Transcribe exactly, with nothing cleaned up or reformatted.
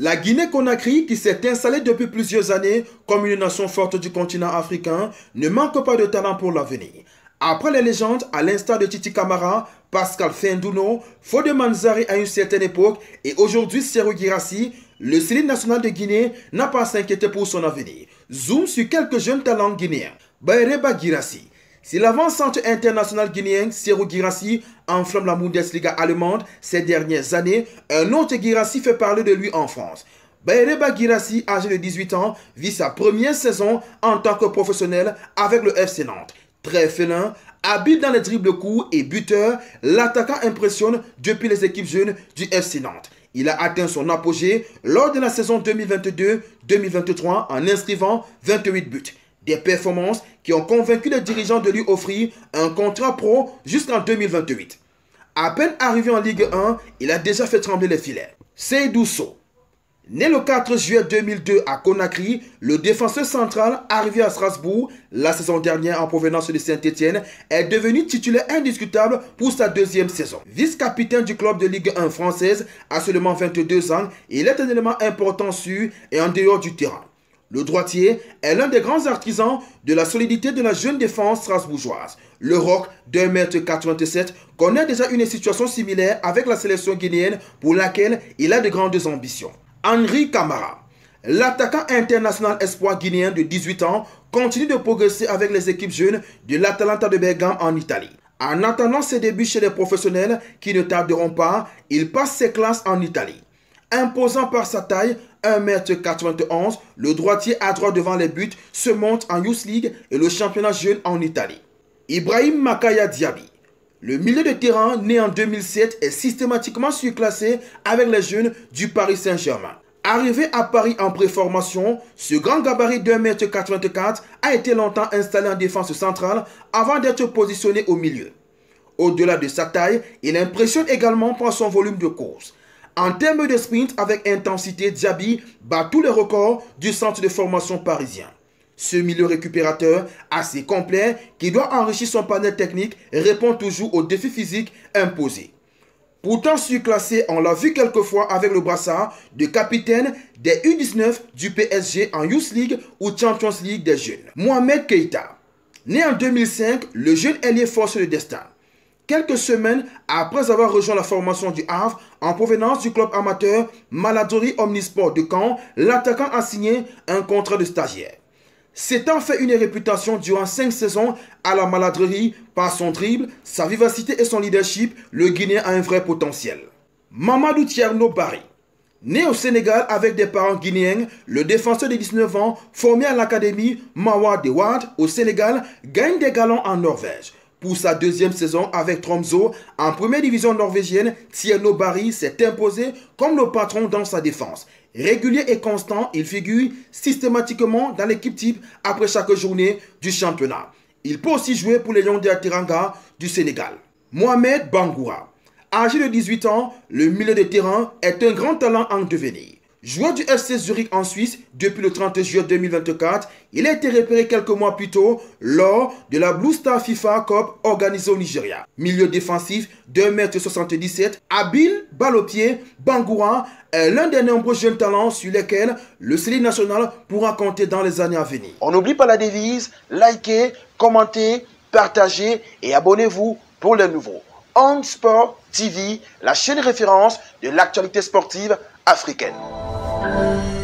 La Guinée-Conakry, qui s'est installée depuis plusieurs années comme une nation forte du continent africain, ne manque pas de talent pour l'avenir. Après les légendes, à l'instar de Titi Camara, Pascal Fendouno, Fodé Manzari à une certaine époque et aujourd'hui Serhou Guirassy, le sélectionneur national de Guinée n'a pas à s'inquiéter pour son avenir. Zoom sur quelques jeunes talents guinéens. Bayreba Guirassy. Si l'avant-centre international guinéen Serhou Guirassy enflamme la Bundesliga allemande ces dernières années, un autre Guirassy fait parler de lui en France. Bayreba Guirassy, âgé de dix-huit ans, vit sa première saison en tant que professionnel avec le F C Nantes. Très félin, habile dans les dribbles courts et buteur, l'attaquant impressionne depuis les équipes jeunes du F C Nantes. Il a atteint son apogée lors de la saison deux mille vingt-deux deux mille vingt-trois en inscrivant vingt-huit buts. Des performances qui ont convaincu les dirigeants de lui offrir un contrat pro jusqu'en deux mille vingt-huit. À peine arrivé en Ligue un, il a déjà fait trembler les filets. Seydou Sow. Né le quatre juillet deux mille deux à Conakry, le défenseur central arrivé à Strasbourg la saison dernière en provenance de Saint-Etienne est devenu titulaire indiscutable pour sa deuxième saison. Vice-capitaine du club de Ligue un française à seulement vingt-deux ans, il est un élément important sur et en dehors du terrain. Le droitier est l'un des grands artisans de la solidité de la jeune défense strasbourgeoise. Le roc d'un mètre quatre-vingt-sept connaît déjà une situation similaire avec la sélection guinéenne pour laquelle il a de grandes ambitions. Henri Camara. L'attaquant international espoir guinéen de dix-huit ans continue de progresser avec les équipes jeunes de l'Atalanta de Bergame en Italie. En attendant ses débuts chez les professionnels qui ne tarderont pas, il passe ses classes en Italie. Imposant par sa taille, un mètre quatre-vingt-onze, le droitier à droite devant les buts se monte en Youth League et le championnat jeune en Italie. Ibrahim Makaya Diaby. Le milieu de terrain, né en deux mille sept, est systématiquement surclassé avec les jeunes du Paris Saint-Germain. Arrivé à Paris en préformation, ce grand gabarit d'un mètre quatre-vingt-quatre a été longtemps installé en défense centrale avant d'être positionné au milieu. Au-delà de sa taille, il impressionne également par son volume de course. En termes de sprint avec intensité, Diaby bat tous les records du centre de formation parisien. Ce milieu récupérateur assez complet qui doit enrichir son panel technique répond toujours aux défis physiques imposés. Pourtant surclassé, on l'a vu quelquefois avec le brassard de capitaine des U dix-neuf du P S G en Youth League ou Champions League des jeunes. Mohamed Keita. Né en deux mille cinq, le jeune ailier force le destin. Quelques semaines après avoir rejoint la formation du Havre en provenance du club amateur Maladrerie Omnisport de Caen, l'attaquant a signé un contrat de stagiaire. S'étant fait une réputation durant cinq saisons à la Maladrerie par son dribble, sa vivacité et son leadership, le Guinéen a un vrai potentiel. Mamadou Thierno Barry. Né au Sénégal avec des parents guinéens, le défenseur de dix-neuf ans, formé à l'académie Mawa de Wade au Sénégal, gagne des galons en Norvège. Pour sa deuxième saison avec Tromsø, en première division norvégienne, Thierno Barry s'est imposé comme le patron dans sa défense. Régulier et constant, il figure systématiquement dans l'équipe type après chaque journée du championnat. Il peut aussi jouer pour les Lions de Teranga du Sénégal. Mohamed Bangoura. Âgé de dix-huit ans, le milieu de terrain est un grand talent en devenir. Joueur du F C Zurich en Suisse depuis le trente juillet deux mille vingt-quatre, il a été repéré quelques mois plus tôt lors de la Blue Star FIFA Cup organisée au Nigeria. Milieu défensif d'un mètre soixante-dix-sept, habile, balle au pied, Bangoura est l'un des nombreux jeunes talents sur lesquels le sélectionneur national pourra compter dans les années à venir. On n'oublie pas la devise, likez, commentez, partagez et abonnez-vous pour les nouveaux. On Sport T V, la chaîne référence de l'actualité sportive africaine.